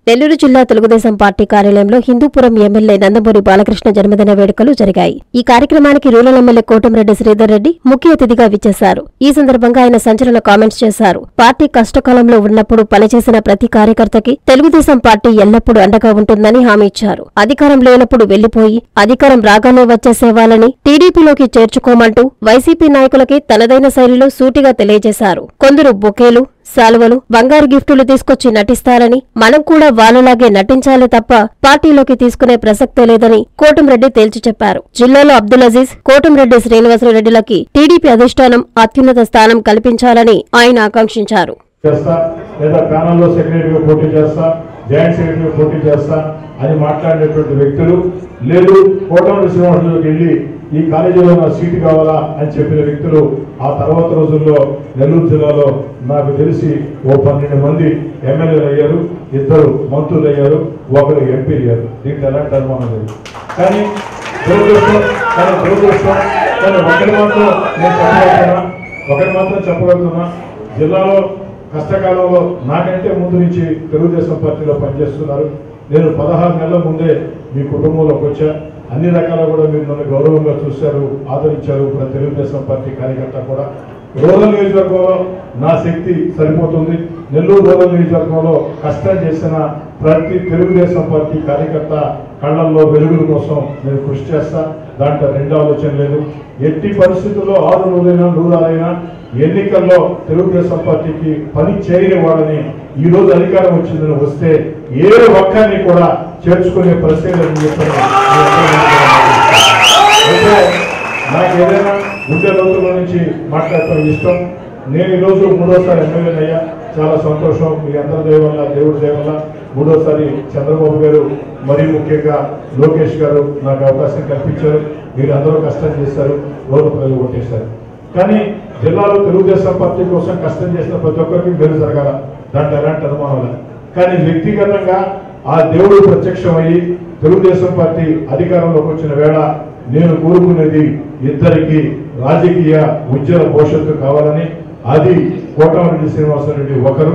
నెల్లూరు జిల్లా తెలుగుదేశం పార్టీ కార్యాలయంలో హిందూపురం ఎమ్మెల్యే నందమూరి బాలకృష్ణ జన్మదిన వేడుకలు జరిగాయి. ఈ కార్యక్రమానికి రూరల్ ఎమ్మెల్యే కోటంరెడ్డి శ్రీధర్ రెడ్డి ముఖ్య అతిథిగా విచ్చేశారు. ఈ సందర్భంగా ఆయన సంచలన కామెంట్స్ చేశారు. పార్టీ కష్టకాలంలో ఉన్నప్పుడు పనిచేసిన ప్రతి కార్యకర్తకి తెలుగుదేశం పార్టీ ఎల్లప్పుడూ అండగా ఉంటుందని హామీ ఇచ్చారు. అధికారం లేనప్పుడు వెళ్లిపోయి అధికారం రాగానే వచ్చేసేవాలని టీడీపీలోకి చేర్చుకోమంటూ వైసీపీ నాయకులకి తనదైన శైలిలో సూటిగా తెలియజేశారు. కొందరు బొకేలు, శాలువలు, బంగారు గిఫ్టులు తీసుకొచ్చి నటిస్తారని, మనం కూడా వాళ్ళలాగే నటించాలి తప్ప పార్టీలోకి తీసుకునే ప్రసక్తే లేదని కోటంరెడ్డి తేల్చి చెప్పారు. జిల్లాలో అబ్దుల్ అజీజ్, కోటంరెడ్డి శ్రీనివాసరెడ్డిలకి టీడీపీ అధిష్టానం అత్యున్నత స్థానం కల్పించాలని ఆయన ఆకాంక్షించారు. అని మాట్లాడేటువంటి వ్యక్తులు లేదు, కోటంరెడ్డి శ్రీనివాసరెడ్డికి వెళ్ళి ఈ కాలేజీలో నా సీటు కావాలా అని చెప్పిన వ్యక్తులు ఆ తర్వాత రోజుల్లో నెల్లూరు జిల్లాలో నాకు తెలిసి 12 మంది ఎమ్మెల్యేలు అయ్యారు, 2 మంత్రులు అయ్యారు, 1 ఎంపీ అయ్యారు. దీంట్లో ఎలాంటి అనుమానం లేదు. కానీ దురదృష్టం ఒకటి మాత్రం చెప్పగలుగుతున్నా, జిల్లాలో కష్టకాలంలో నాకంటే ముందు నుంచి తెలుగుదేశం పార్టీలో పనిచేస్తున్నారు. నేను 16 నెలల ముందే మీ కుటుంబంలోకి వచ్చా. అన్ని రకాల కూడా మీరు నన్ను గౌరవంగా చూశారు, ఆదరించారు. ఇప్పుడు తెలుగుదేశం పార్టీ కార్యకర్త కూడా రూరల్ నియోజకవర్గంలో నా శక్తి సరిపోతుంది. నెల్లూరు రూరల్ నియోజకవర్గంలో కష్టం చేసిన ప్రతి తెలుగుదేశం పార్టీ కార్యకర్త కళ్ళల్లో వెలుగుల కోసం నేను కృషి చేస్తా. దాంట్లో 2 ఆలోచన లేదు. ఎట్టి పరిస్థితుల్లో 6 రోజులైనా 100 అయినా ఎన్నికల్లో తెలుగుదేశం పార్టీకి పని చేయని వాళ్ళని ఈ రోజు అధికారం వచ్చిందని వస్తే ఏ ఒక్కరిని కూడా చేర్చుకునే పరిస్థితులు చెప్పారు. అయితే నాకు ఏదైనా గుండె లోతుల నుంచి మాట్లాడటం ఇష్టం. నేను ఈరోజు 3వసారి ఎమ్మెల్యేని అయ్యా. చాలా సంతోషం. మీ అందరి దయ వల్ల, దేవుడి దయ వల్ల 3వసారి చంద్రబాబు గారు, మరీ ముఖ్యంగా లోకేష్ గారు నాకు అవకాశం కల్పించారు. మీరు అందరూ కష్టం చేశారు, ఓటు ప్రజలు కొట్టేశారు. కానీ జిల్లాలో తెలుగుదేశం పార్టీ కోసం కష్టం చేసిన ప్రతి ఒక్కరికి మేలు జరగాల, దాంట్లో ఎలాంటి అనుమానం లేదు. కానీ వ్యక్తిగతంగా ఆ దేవుడు ప్రత్యక్షమయ్యి తెలుగుదేశం పార్టీ అధికారంలోకి వచ్చిన వేళ నేను కోరుకునేది ఇద్దరికి రాజకీయ ఉజ్వల భవిష్యత్తు కావాలని. అది కోటంరెడ్డి శ్రీనివాసరెడ్డి ఒకరు,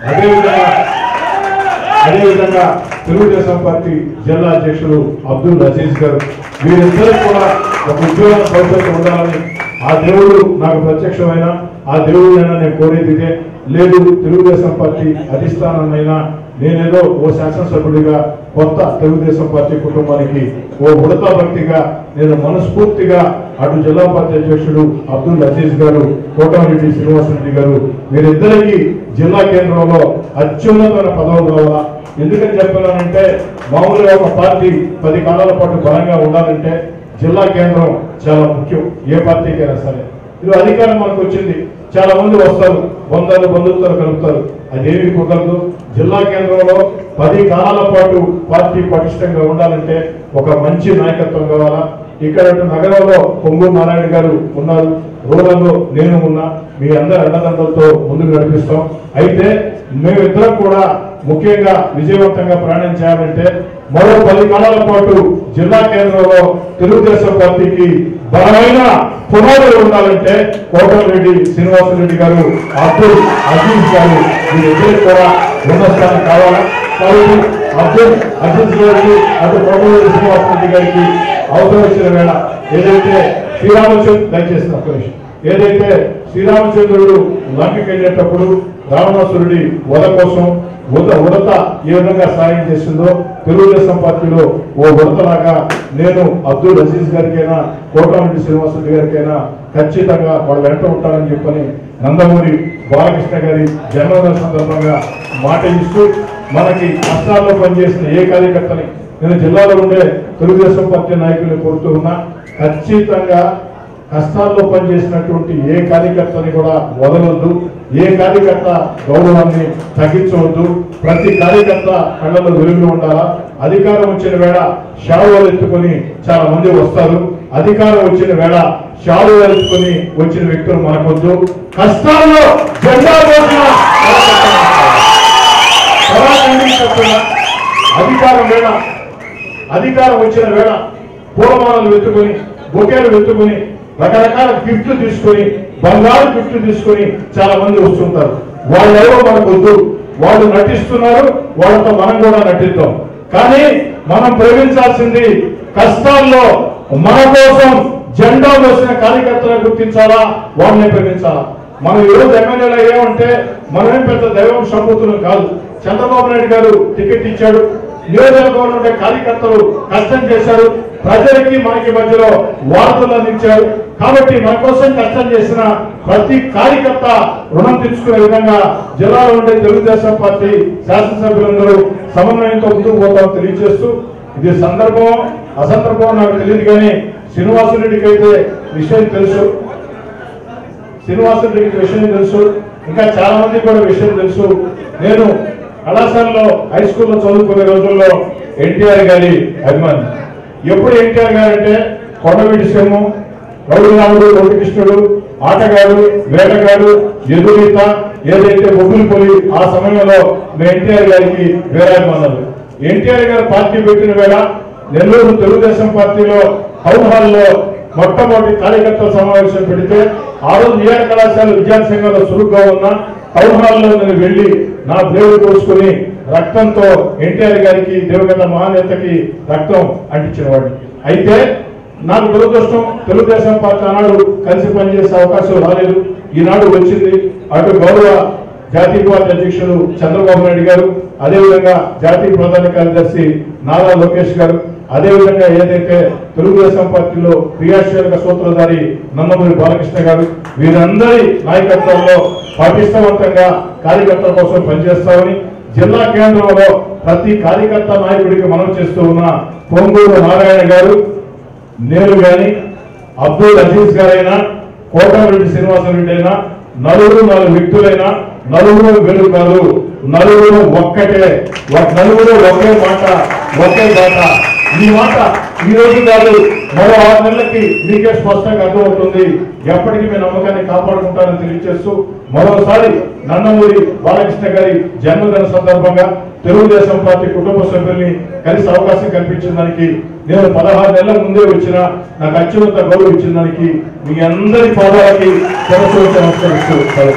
అదేవిధంగా తెలుగుదేశం పార్టీ జిల్లా అధ్యక్షులు అబ్దుల్ అజీజ్ గారు. వీరిద్దరికి కూడా ఒక ఉజ్వల భవిష్యత్తు ఉండాలని ఆ దేవుడు నాకు ప్రత్యక్షమైన ఆ దేవుడైనా నేను కోరేదిదే. లేదు, తెలుగుదేశం పార్టీ అధిష్టానాన్నైనా నేనేదో ఓ శాసనసభ్యుడిగా కొత్త తెలుగుదేశం పార్టీ కుటుంబానికి ఓ ఉడతా భక్తిగా నేను మనస్ఫూర్తిగా అటు జిల్లా పార్టీ అధ్యక్షుడు అబ్దుల్ అజీజ్ గారు, కోటంరెడ్డి శ్రీనివాసరెడ్డి గారు, వీరిద్దరికీ జిల్లా కేంద్రంలో అత్యున్నతమైన పదవులు కావాలా. ఎందుకని చెప్పాలంటే మామూలుగా ఒక పార్టీ 10 కాలాల పాటు బలంగా ఉండాలంటే జిల్లా కేంద్రం చాలా ముఖ్యం. ఏ పార్టీకైనా సరే. ఇది అధికారం మనకు వచ్చింది, చాలా మంది వస్తారు, బంధుత్వాలు కలుపుతారు. అదేమి కుదరదు. జిల్లా కేంద్రంలో 10 కాలాల పాటు పార్టీ పటిష్టంగా ఉండాలంటే ఒక మంచి నాయకత్వం కావాలా. ఇక్కడ నగరంలో పొంగూరు నారాయణ గారు ఉన్నారు, రూరల్లో నేను ఉన్నా. మీ అందరి అండదండలతో ముందుకు నడిపిస్తాం. అయితే మేమిద్దరం కూడా ముఖ్యంగా విజయవంతంగా ప్రయాణం చేయాలంటే మరో 10 కాలాల పాటు జిల్లా కేంద్రంలో తెలుగుదేశం పార్టీకి బలమైన పునాదులు ఉండాలంటే కోటంరెడ్డి శ్రీనివాసరెడ్డి గారు, అబ్దుల్ అజీజ్ గారు వీరిద్దరికి కూడా ఉన్న స్థానం కావాలా. కాబట్టి అబ్దుల్ అజీజ్ గారికి, అటు కోటంరెడ్డి శ్రీనివాసరెడ్డి గారికి అవసరం వచ్చిన వేళ ఏదైతే శ్రీరామచంద్రుడు, దయచేసి ఒక్క నిమిషం, ఏదైతే శ్రీరామచంద్రుడు లంకకి వెళ్ళేటప్పుడు రావణాసురుడి వధ కోసం ఉడత ఏ విధంగా సాయం చేసిందో తెలుగుదేశం పార్టీలో ఓ ఉడతలాగా నేను అబ్దుల్ అజీజ్ గారికైనా కోటంరెడ్డి శ్రీనివాసరెడ్డి గారికైనా ఖచ్చితంగా వాళ్ళ వెంట ఉంటానని చెప్పని నందమూరి బాలకృష్ణ గారి జన్మదిన సందర్భంగా మాట ఇస్తూ మనకి కష్టాల్లో పనిచేసిన ఏ కార్యకర్తని నేను జిల్లాలో ఉండే తెలుగుదేశం పార్టీ నాయకుల్ని కోరుతూ ఉన్నా, ఖచ్చితంగా కష్టాల్లో పనిచేసినటువంటి ఏ కార్యకర్తని కూడా వదలొద్దు. ఏ కార్యకర్త గౌరవాన్ని తగ్గించవద్దు. ప్రతి కార్యకర్త కళ్ళలో వెలుగులు ఉండాలా. అధికారం వచ్చిన వేళ శాలువాలు ఎత్తుకొని చాలా మంది వస్తారు. అధికారం వచ్చిన వేళ శాలువాలు ఎత్తుకొని వచ్చిన వ్యక్తులు మనకొద్దు. కష్టాల్లో జెండా అధికారం వచ్చిన వేళ పూలమాలలు వెతుకొని, బొకేలు వెతుకొని, రకరకాల గిఫ్ట్లు తీసుకొని, బంగారు గిఫ్ట్లు తీసుకొని చాలా మంది వస్తుంటారు. వాళ్ళెవరో మనకు వద్దు. వాళ్ళు నటిస్తున్నారు, వాళ్ళతో మనం కూడా నటిద్దాం. కానీ మనం ప్రేమించాల్సింది కష్టాల్లో మన కోసం జెండా వేసిన కార్యకర్తలను గుర్తించాలా, వాళ్ళని ప్రేమించాలా. మనం ఈరోజు ఎమ్మెల్యేలు అయ్యామంటే మనమేం పెద్ద దైవం సంపూతులు కాదు. చంద్రబాబు నాయుడు గారు టికెట్ ఇచ్చాడు, నియోజకవర్గంలో ఉండే కార్యకర్తలు కష్టం చేశారు, ప్రజలకి మనకి మధ్యలో వార్తలు అందించారు. కాబట్టి మన కోసం కష్టం చేసిన ప్రతి కార్యకర్త రుణం తెచ్చుకునే విధంగా జిల్లాలో ఉండే తెలుగుదేశం పార్టీ శాసనసభ్యులందరూ సమన్వయంతో ముందుకు పోతామని తెలియజేస్తూ, ఇది సందర్భం అసందర్భం నాకు తెలియదు కానీ శ్రీనివాసరెడ్డికి అయితే విషయం తెలుసు, శ్రీనివాసరెడ్డికి విషయం తెలుసు, ఇంకా చాలా మందికి కూడా విషయం తెలుసు. నేను కళాశాలలో హై స్కూల్లో చదువుకునే రోజుల్లో ఎన్టీఆర్ గారి అభిమాని. ఎప్పుడు ఎన్టీఆర్ గారు అంటే కొండవీటి సింహం, రౌడిరాముడు, రౌడికృష్ణుడు, ఆటగాడు, వేటగాడు, ఎదురీత, ఏదైతే బొగ్గులపల్లి, ఆ సమయంలో మేము ఎన్టీఆర్ గారికి వేరాభిమానాలు. ఎన్టీఆర్ గారు పార్టీ పెట్టిన వేళ నెల్లూరు తెలుగుదేశం పార్టీలో టౌన్ హాల్లో మొట్టమొదటి కార్యకర్తల సమావేశం పెడితే ఆ రోజు నియర్ కళాశాల విద్యార్థి సంఘంలో చురుగ్గా ఉన్న టౌన్ హాల్లో నేను వెళ్లి నా దేవుడు కోసుకుని రక్తంతో ఎన్టీఆర్ గారికి దేవగత మహానేతకి రక్తం అంటించిన వాడిని. అయితే నాకు దురదృష్టం, తెలుగుదేశం పార్టీ ఆనాడు కలిసి పనిచేసే అవకాశం రాలేదు. ఈనాడు వచ్చింది. అటు గౌరవ జాతీయ పార్టీ అధ్యక్షులు చంద్రబాబు నాయుడు గారు, అదేవిధంగా జాతీయ ప్రధాన కార్యదర్శి నారా లోకేష్ గారు, అదేవిధంగా ఏదైతే తెలుగుదేశం పార్టీలో క్రియాశీలక సూత్రధారి నందమూరి బాలకృష్ణ గారు, వీరందరి నాయకత్వంలో పటిష్టవంతంగా కార్యకర్తల కోసం పనిచేస్తామని జిల్లా కేంద్రంలో ప్రతి కార్యకర్త నాయకుడికి మనం చేస్తూ ఉన్న పొంగూరు నారాయణ గారు, నేను గాని, అబ్దుల్ అజీజ్ గారైనా, కోటమిరెడ్డి శ్రీనివాసరెడ్డి అయినా, నలుగురు వ్యక్తులైనా నలుగురు వేరు కాదు, నలుగురు ఒక్కటే, నలుగురు ఒకే మాట, ఒకే బాట. ఈ మాట ఈ రోజు కాదు, మరో 6 నెలలకి మీకే స్పష్టంగా అర్థమవుతుంది. ఎప్పటికీ మీ నమ్మకాన్ని కాపాడుకుంటారని తెలియజేస్తూ మరోసారి నందమూరి బాలకృష్ణ గారి జన్మదిన సందర్భంగా తెలుగుదేశం పార్టీ కుటుంబ సభ్యుల్ని కలిసి అవకాశం కల్పించిన దానికి, నేను 16 నెలల ముందే వచ్చిన నాకు అత్యున్నత గౌరవం ఇచ్చిన దానికి మీ అందరి పాదాలకి నమస్కరిస్తూ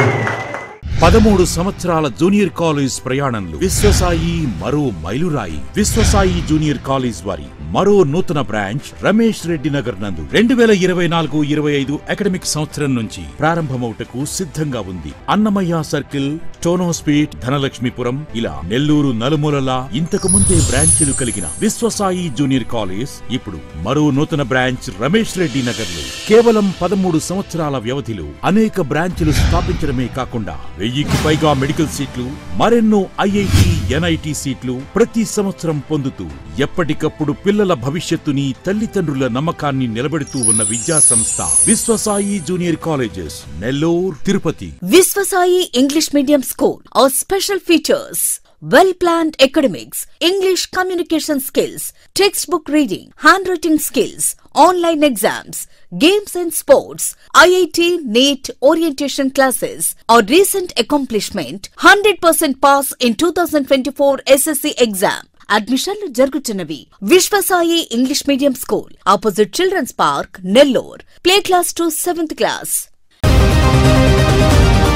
13 సంవత్సరాల జూనియర్ కాలేజ్ ప్రయాణంలో విశ్వసాయి మరో మైలురాయి. విశ్వసాయి జూనియర్ కాలేజ్ వారి మరో నూతన బ్రాంచ్ రమేష్ రెడ్డి నగర్ నందు 2024-25 అకాడమిక్ సంవత్సరం నుంచి ప్రారంభమవుటకు సిద్ధంగా ఉంది. అన్నమయ్య సర్కిల్, టోనోస్పీట్, ధనలక్ష్మీపురం ఇలా నెల్లూరు నలుమూలలా ఇంతకు ముందే బ్రాంచీలు కలిగిన విశ్వసాయి జూనియర్ కాలేజ్ ఇప్పుడు మరో నూతన బ్రాంచ్ రమేష్ రెడ్డి నగర్ లో కేవలం 13 సంవత్సరాల వ్యవధిలో అనేక బ్రాంచీలు స్థాపించడమే కాకుండా 1000కి పైగా మెడికల్ సీట్లు, మరెన్నో ఐఐటి, ఎన్ఐటి సీట్లు ప్రతి సంవత్సరం పొందుతూ ఎప్పటికప్పుడు పిల్లల భవిష్యత్తుని, తల్లిదండ్రుల నమ్మకాన్ని నిలబెడుతూ ఉన్న విద్యా సంస్థ Viswasai junior colleges, Nellore, Tirupati. Viswasai English Medium School. Our special features: well-planned academics, English communication skills, textbook reading, handwriting skills, online exams, games and sports, IIT, NEET orientation classes. Our recent accomplishment: 100% pass in 2024 SSC exam. అడ్మిషన్లు జరుగుతున్నవి. Viswasai English medium school, opposite children's park, Nellore. Play class to 7th class.